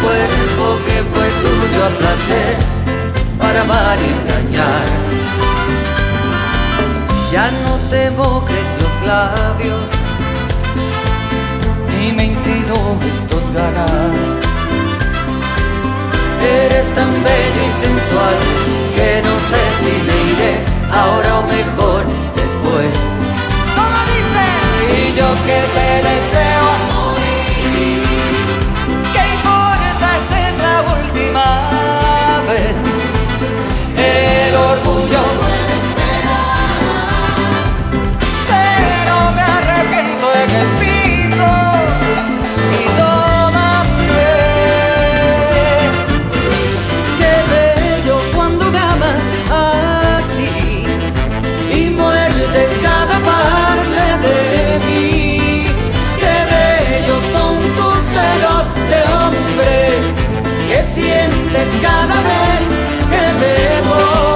cuerpo que fue tuyo a placer, para amar y engañar. Ya no te mojes los labios y me insinúes tus ganas. Eres tan bello y sensual que no sé si me iré ahora o mejor después. ¿Cómo dice? Y yo que te deseo morir, ¿qué importa? Esta es la última vez. El orgullo puede esperar, pero me arrepiento en el piso. y tómame. Qué bello cuando me amas así y muerdes cada parte de mí. Qué bellos son tus celos de hombre que sientes cada vez que me voy.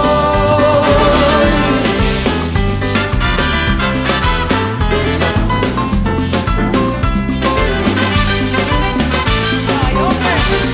Ay, hombre.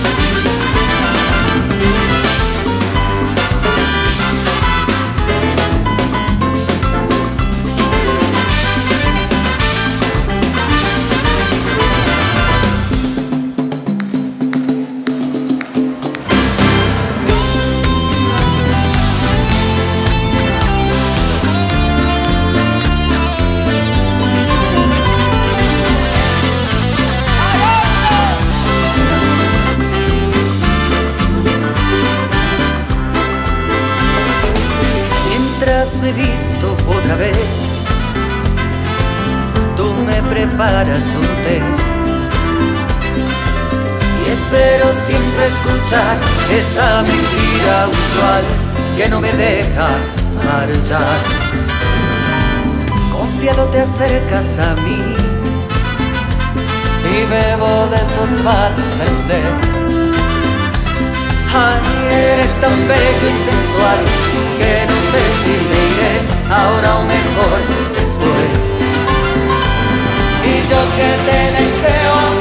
Mientras me visto otra vez, tú me preparas un té y espero siempre escuchar esa mentira usual que no me deja marchar. Confiado te acercas a mí y bebo de tus manos el té. Ay, eres tan bello y sensual que no sé si me iré ahora o mejor después. Y yo que te deseo